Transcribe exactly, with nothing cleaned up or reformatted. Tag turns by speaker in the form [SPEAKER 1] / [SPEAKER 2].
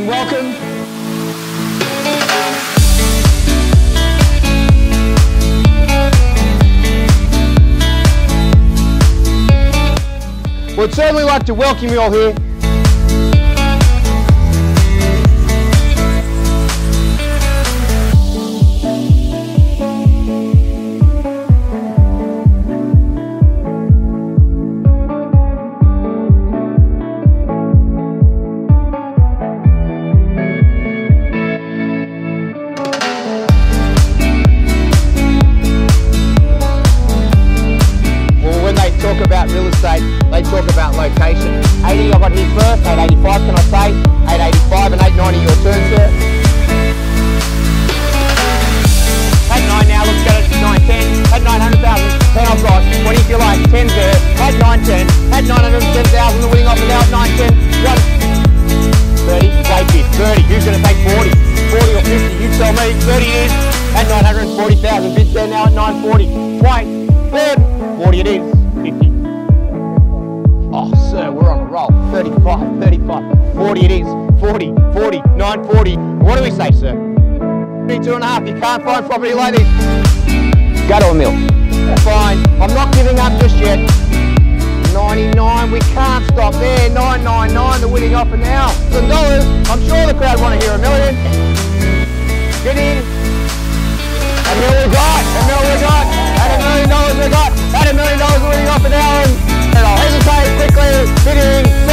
[SPEAKER 1] and welcome. We'd certainly like to welcome you all here. About real estate, they talk about location. eighty I got here first, eight eighty-five can I say? eight eighty-five and eight ninety your turn, sir. At nine now, let's go to nine ten. At nine hundred thousand, ten I've got. twenty if you like, ten's there. At nine ten, at nine hundred ten thousand, the winning offer now at nine ten. One. thirty, take it. thirty, who's going to take forty? forty or fifty, you tell me. thirty is at nine hundred forty thousand, bids there now at nine forty. Twice, third, forty it is. fifty. Oh, sir, we're on a roll. thirty-five, thirty-five, forty it is. forty, forty, nine forty. What do we say, sir? thirty-two and a half. You can't find property like this. Go to a mill. Fine. I'm not giving up just yet. ninety-nine. We can't stop there. nine ninety-nine. The winning offer now. Some dollars. I'm sure the crowd want to hear a million. Get in. A million we got. A million we got. At a million dollars we got. At a million dollars the winning offer now. And I'll hesitate quickly, bidding